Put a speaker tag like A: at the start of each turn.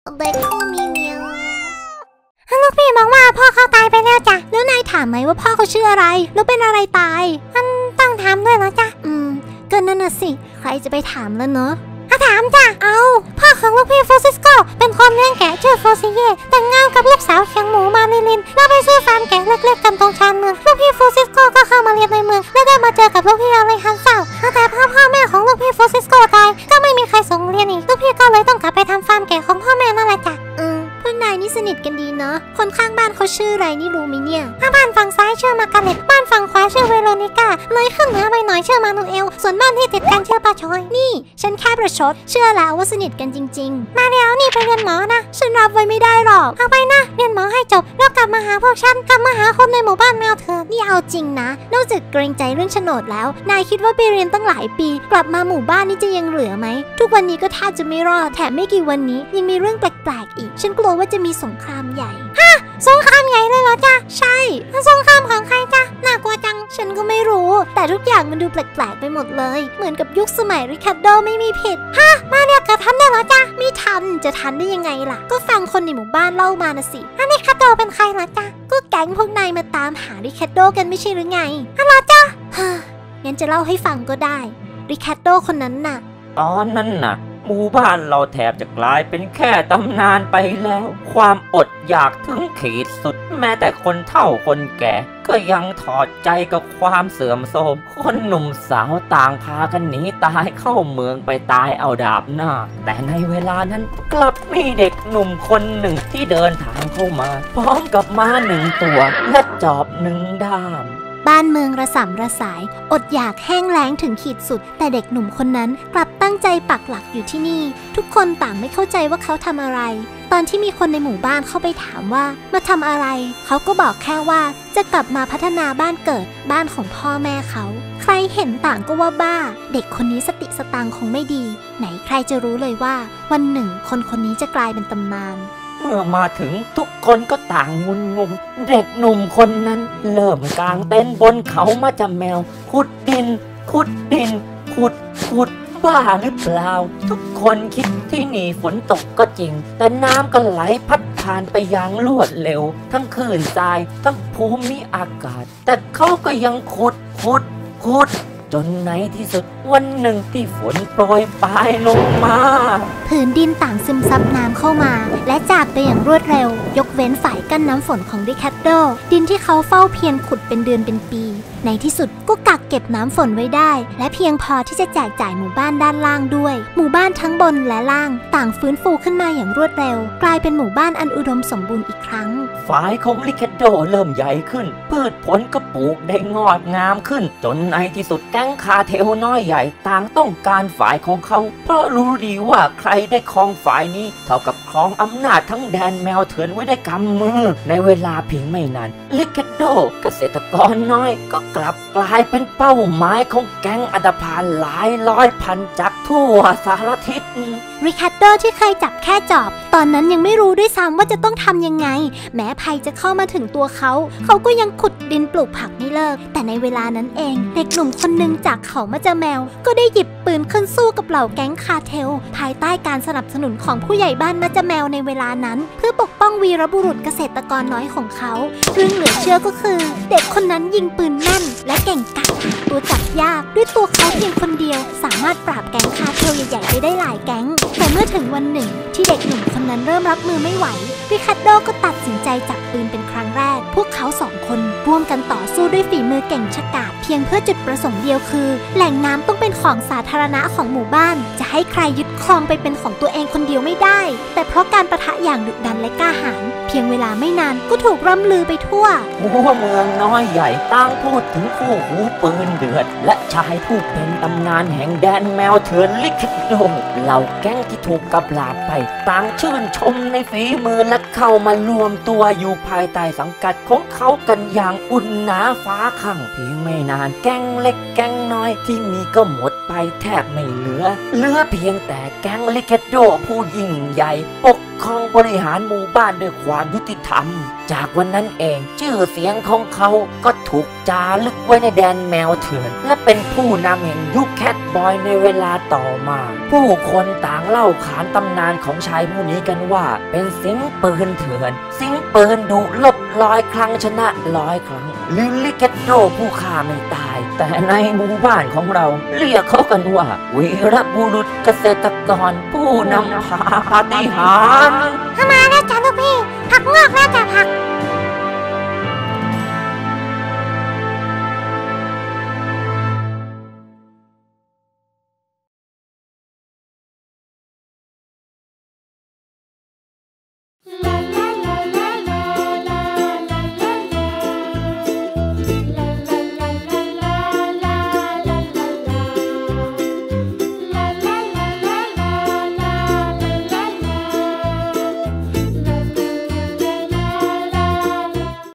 A: เด็กผู้มีเมียลูกพี่บอกว่าพ่อเขาตายไปแล้วจ้ะแล้วนายถามไหมว่าพ่อเขาชื่ออะไรแล้วเป็นอะไรตายต้องถามด้วยเหรอจ๊ะก็นั่นน่ะสิใครจะไปถามแล้วเนอะถามจ้ะเอาพ่อของลูกพี่ฟรานซิสโกเป็นคนเลี้ยงแกะชื่อโฟซิเย่แต่งงานกับลูกสาวเคียงหมูมาลิลินแล้วไปซื้อฟาร์มแกะเล็กๆกันตรงชานเมืองลูกพี่ฟรานซิสโกก็เข้ามาเรียนในเมืองและได้มาเจอกับลูกพี่อะไรฮันเซาแต่พ่อแม่ของลูกพี่ฟรานซิสโกตายก็ไม่มีใครส่งเรียนอีกลูกพี่ก็เลยต้องกลับไปทำฟาร์มแกะของพ่อแม่นั่นแหละจ้ะพวกนายนี่สนิทกันดีเนาะคนข้างบ้านเขาชื่ออะไรนี่รู้ไหมเนี่ยบ้านฝั่งซ้ายชื่อมาร์กาเร็ตบ้านฝั่งขวาชื่อเวโรนิก้าเลยขึ้นเหนือไปหน่อยชื่อมานูเอลส่วนบ้านที่ติดกันชื่อปาชอยนี่ฉันแค่ประชดเชื่อแล้วว่าสนิทกันจริงๆมาแล้วนี่ไปเรียนหมอนะฉันรับไว้ไม่ได้หรอกเอาไปนะเรียนหมอให้จบแล้วกลับมาหาพวกฉันกลับมาหาคนในหมู่บ้านแมวเธอนี่เอาจริงนะนอกจากเกรงใจเรื่องโฉนดแล้วนายคิดว่าไปเรียนตั้งหลายปีกลับมาหมู่บ้านนี่จะยังเหลือไหมทุกวันนี้ก็แทบจะไม่รอดแถมไม่กี่วันนี้ยังมีเรื่องแปลกๆอีกฉันกลัวว่าจะมีสงครามใหญ่สงครามใหญ่เลยเหรอจ๊ะใช่สงครามของใครจ๊ะน่ากลัวจังฉันก็ไม่รู้แต่ทุกอย่างมันดูแปลกๆไปหมดเลยเหมือนกับยุคสมัยริคาร์โดไม่มีผิดมาเนี่ยกระทันได้เหรอจ๊ะไม่ทันจะทันได้ยังไงล่ะก็ฟังคนในหมู่บ้านเล่ามานะสิริคาร์โดเป็นใครล่ะจ๊ะก็แก๊งพวกนายมาตามหาริคาร์โดกันไม่ใช่หรือไงเหรอจ๊ะงั้นจะเล่าให้ฟังก็ได้ริคาร์โดคนนั้นน่ะ
B: ตอนนั้นน่ะหมู่บ้านเราแทบจะกลายเป็นแค่ตำนานไปแล้วความอดอยากถึงขีดสุดแม้แต่คนเฒ่าคนแก่ก็ยังถอดใจกับความเสื่อมโทรมคนหนุ่มสาวต่างพากันหนีตายเข้าเมืองไปตายเอาดาบหน้าแต่ในเวลานั้นกลับมีเด็กหนุ่มคนหนึ่งที่เดินทางเข้ามาพร้อมกับม้า1 ตัวและจอบ1 ด้าม
A: บ้านเมืองระส่ำระสายอดอยากแห้งแล้งถึงขีดสุดแต่เด็กหนุ่มคนนั้นกลับตั้งใจปักหลักอยู่ที่นี่ทุกคนต่างไม่เข้าใจว่าเขาทำอะไรตอนที่มีคนในหมู่บ้านเข้าไปถามว่ามาทำอะไรเขาก็บอกแค่ว่าจะกลับมาพัฒนาบ้านเกิดบ้านของพ่อแม่เขาใครเห็นต่างก็ว่าบ้าเด็กคนนี้สติสตังคงไม่ดีไหนใครจะรู้เลยว่าวันหนึ่งคนนี้จะกลายเป็นตำนาน
B: เมื่อมาถึงทุกคนก็ต่างงุนงงเด็กหนุ่มคนนั้นเริ่มกางเต็นท์บนเขามาจำแมวขุดดินขุดบ้าหรือเปล่าทุกคนคิดที่นี่ฝนตกก็จริงแต่น้ำก็ไหลพัดผ่านไปอย่างรวดเร็วทั้งคลื่นทรายทั้งภูมิอากาศแต่เขาก็ยังขุดจนในที่สุดวันหนึ่งที่ฝนโปรยปลายลงมา
A: ผืนดินต่างซึมซับน้ำเข้ามาและจากไปอย่างรวดเร็วยกเว้นฝ่ายกั้นน้ำฝนของริคาร์โดดินที่เขาเฝ้าเพียรขุดเป็นเดือนเป็นปีในที่สุดก็กักเก็บน้ำฝนไว้ได้และเพียงพอที่จะแจกจ่ายหมู่บ้านด้านล่างด้วยหมู่บ้านทั้งบนและล่างต่างฟื้นฟูขึ้นมาอย่างรวดเร็วกลายเป็นหมู่บ้านอันอุดมสมบูรณ์อีกครั้ง
B: ฝ่ายของริคาร์โดเริ่มใหญ่ขึ้นพืชผลก็ปลูกได้งอกงามขึ้นจนในที่สุดแก๊งคาเทลน้อยใหญ่ต่างต้องการฝ่ายของเขาเพราะรู้ดีว่าใครได้ครองฝ่ายนี้เท่ากับครองอำนาจทั้งแดนแมวเถื่อนไว้ได้กำมือในเวลาเพียงไม่นานริคาร์โดเกษตรกรน้อยก็กลับกลายเป็นเป้าหมายของแก๊งอันธพาลหลายร้อยพันจากทั่วสารทิศ
A: ริคาร์โดที่เคยจับแค่จอบตอนนั้นยังไม่รู้ด้วยซ้ำว่าจะต้องทำยังไงแม้ภัยจะเข้ามาถึงตัวเขาก็ยังขุดดินปลูกผักไม่เลิกแต่ในเวลานั้นเองเด็กหนุ่มคนหนึ่งจากเขามาจะแมวก็ได้หยิบปืนขึ้นสู้กับเหล่าแก๊งคาเทลภายใต้การสนับสนุนของผู้ใหญ่บ้านมาจะแมวในเวลานั้นเพื่อปกป้องวีรบุรุษเกษตรกรน้อยของเขาเรื่องเหลือเชื่อก็คือเด็กคนนั้นยิงปืนแม่นและเก่งกาจตัวจับยากด้วยตัวเขาเพียงคนเดียวสามารถปราบแก๊งคาเทลใหญ่ๆไปได้หลายแก๊งแต่เมื่อถึงวันหนึ่งที่เด็กหนุ่มคนนั้นเริ่มรับมือไม่ไหวริคาร์โดก็ตัดสินใจจับปืนเป็นครั้งแรกพวกเขา2 คนร่วมกันต่อสู้ด้วยฝีมือเก่งฉกาจเพียงเพื่อจุดประสงค์เดียวคือแหล่งน้ำต้องเป็นของสาธารณะของหมู่บ้านจะให้ใครยึดครองไปเป็นของตัวเองคนเดียวไม่ได้แต่เพราะการปะทะอย่างดุดันและกล้าหาญเพียงเวลาไม่นานก็ถูกร่ำลือไปทั่ว
B: หัวเมืองน้อยใหญ่ต่างพูดถึงคู่หูปืนเดือดและชายผู้เป็นตำนานแห่งแดนแมวเถื่อนริคาร์โดเหล่าแก๊งที่ถูกกับลาบไปต่างชื่นชมในฝีมือและเข้ามารวมตัวอยู่ภายใต้สังกัดของเขากันอย่างอุ่นหนาฟ้าคั่งเพียงไม่นานแก๊งเล็กแก๊งน้อยที่มีก็หมดไปแทบไม่เหลือเพียงแต่แก๊งริคาร์โดผู้ยิ่งใหญ่ปกครองบริหารหมู่บ้านด้วยความยุติธรรมจากวันนั้นเองชื่อเสียงของเขาก็ถูกจารึกไว้ในแดนแมวเถื่อนและเป็นผู้นำแห่งยุคแคทบอยในเวลาต่อมาผู้คนต่างเล่าขานตำนานของชายผู้นี้กันว่าเป็นสิงปืนเถื่อนสิงปืนดุลบ100 ครั้งชนะ100 ครั้งหรือลิเกตโดผู้ฆ่าไม่ตายแต่ในหมู่บ้านของเราเรียกเขากันว่าวีรบุรุษเกษตรกรผู้นำพาปาฏิหาริย์
A: เข้ามาแล้วจ้ะลูกพี่ผักงอกแล้วจ้ะผัก